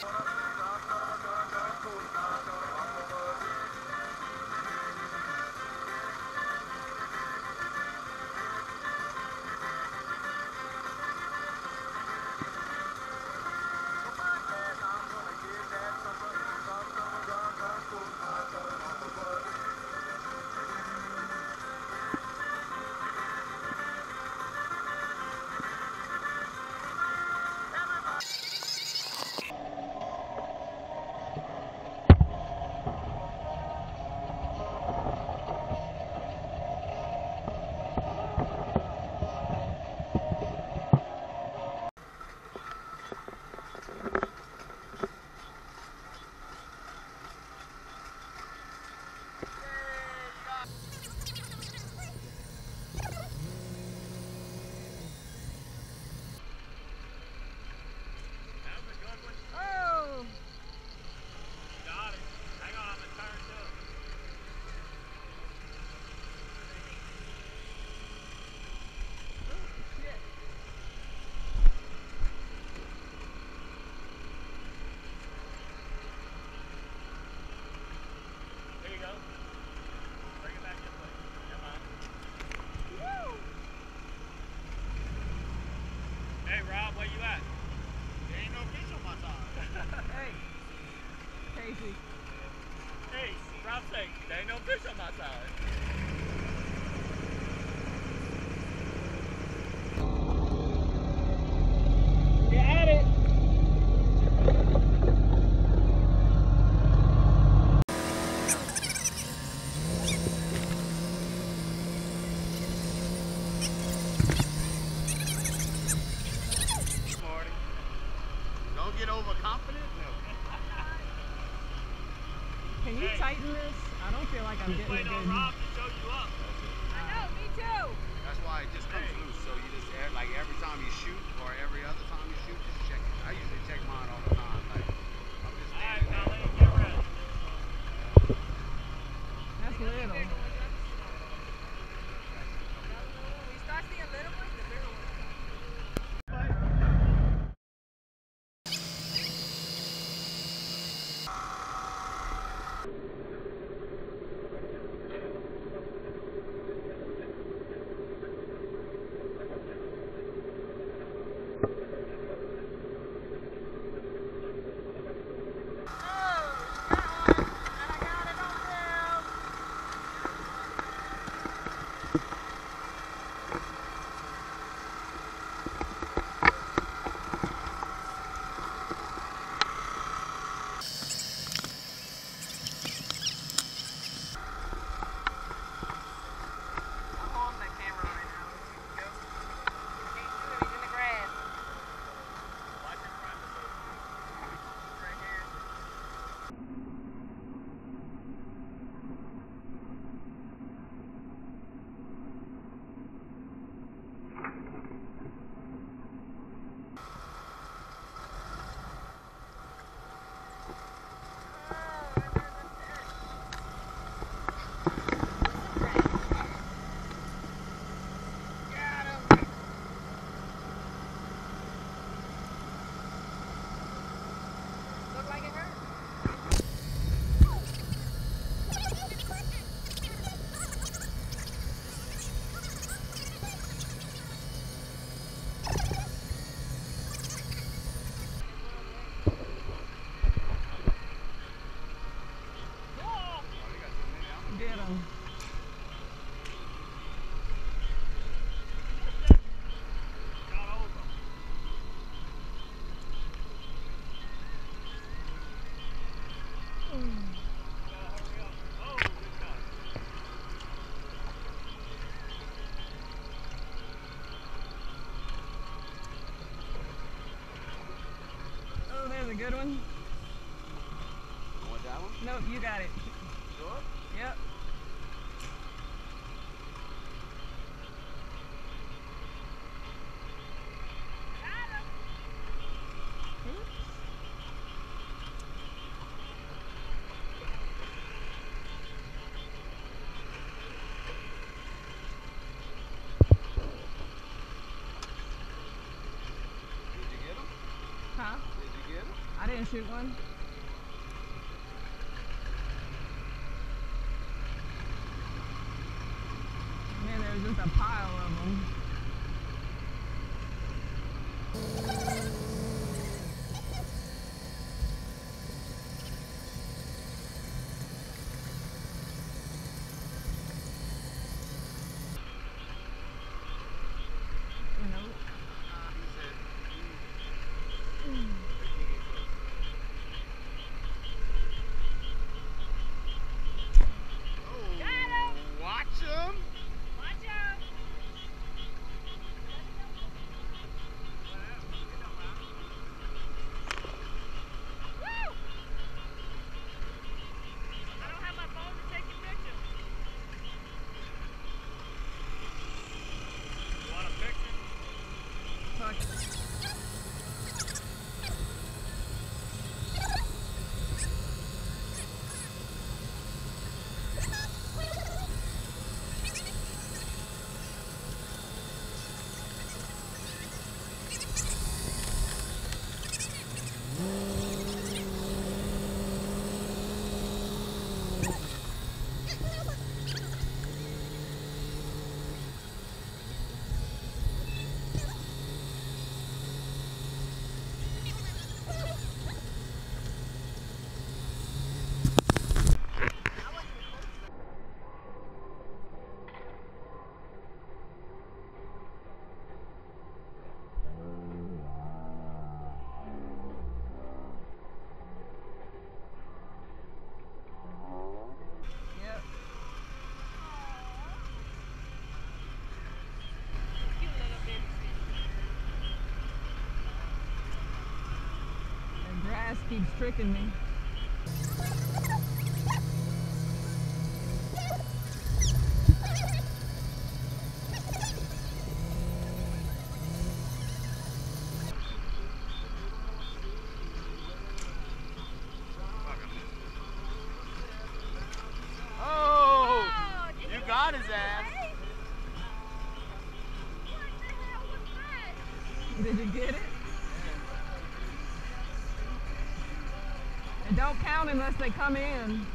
Hey Rob, where you at? There ain't no fish on my side. Hey, Kasey. Hey, Rob say, there ain't no fish on my side. Got it. Don't get overconfident. No. Can you tighten this? I don't feel like I'm getting waiting a good... on Rob to show you up. I know, me too. That's why it just comes loose. So you just like every time you shoot or every other time you shoot, just check it. I usually check mine all the time. Like I'm just standing Now there. let him get ready. That's little. We start seeing little ones, the bigger ones come. Get him. Oh, there's a good one. You want that one? Nope, you got it. Sure. Yep. Did you get him? Huh? Did you get him? I didn't to shoot one? Man, there's just a pile of them. Keeps tricking me. Oh, you got his ass. Did you get it? And don't count unless they come in.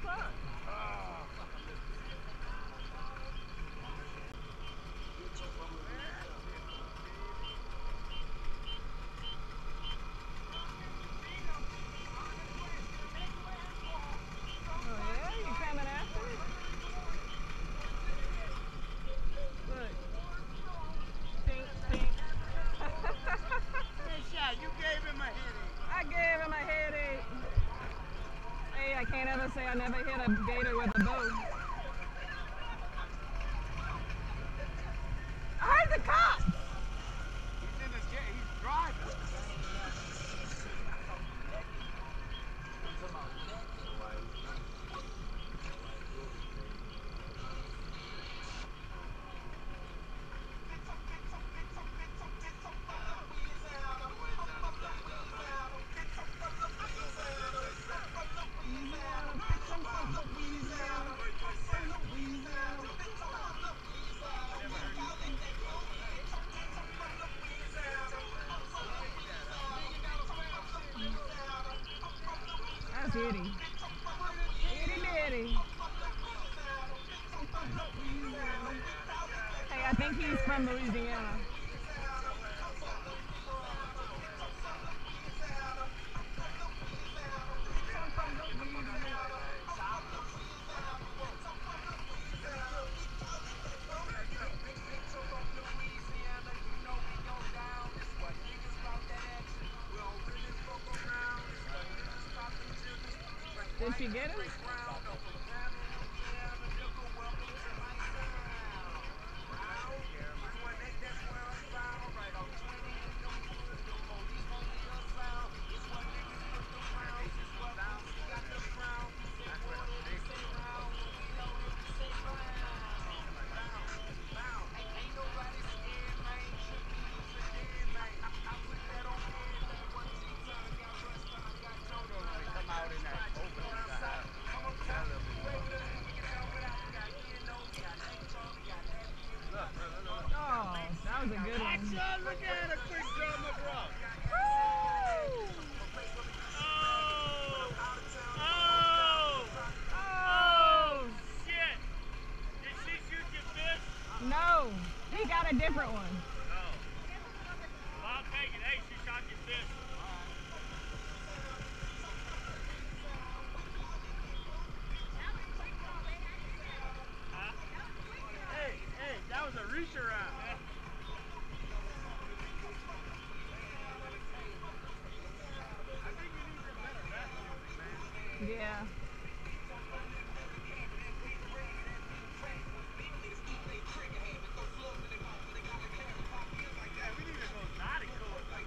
fuck? Oh yeah, you coming after it? Look. Pink, pink. Hey, Shaq, you gave him a headache. I gave him a headache. Hey, I can't ever say I never hit a gator with a bow. I heard the cops. He's in his jet. He's driving. That's itty. Itty bitty. Hey, I think he's from Louisiana. Did she get him? Oh, that was a good one. Look at a quick draw, McGraw. Woo! Oh! Oh! Oh! Shit! Did she shoot your fish? No, he got a different one. Oh. Well, I'll take it. Hey, she shot your fish. Huh? Hey, that was a reach around. I think you need some better rest, man. Yeah. Yeah, we need to go nautical.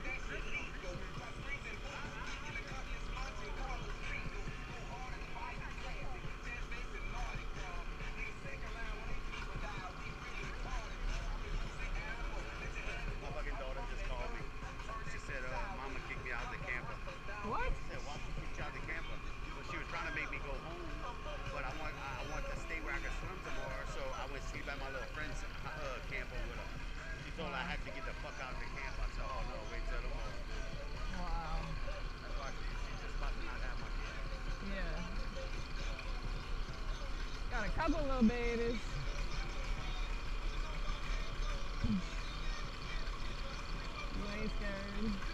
My fucking daughter just called me. She said, Mama kicked me out of the camper. What? I said, why she kicked you out of the camper? Well, she was trying to make me go home, but I want to stay where I could swim tomorrow, so I went sleep at my little friend's camper with her. She told her I had to get the fuck out of the camp. I said, oh no, wait till tomorrow. Wow. That's why she's just about to not have my kid. Yeah. Got a couple little babies. You ain't scared.